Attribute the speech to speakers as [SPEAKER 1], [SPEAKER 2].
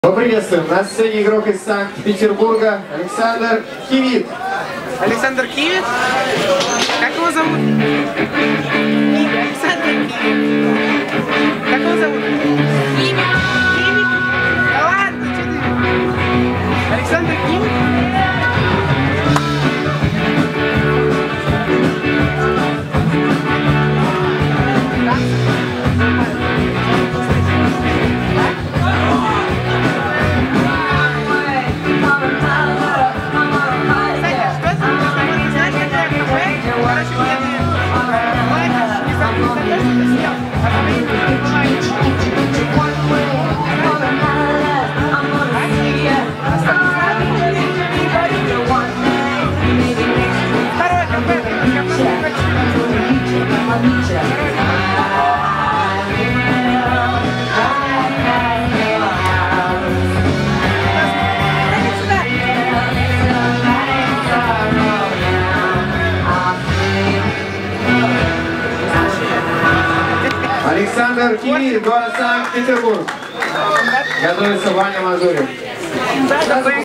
[SPEAKER 1] Поприветствуем на сцене игрок из Санкт-Петербурга Александр Кивит.
[SPEAKER 2] Александр Кивит? Как его зовут? Александр Кивит. Как его зовут? Кивит. Кивит? Да ладно, что ты? Александр Кивит?
[SPEAKER 1] Александр Кивит, город Санкт-Петербург. Готовится Ваня Мазурин.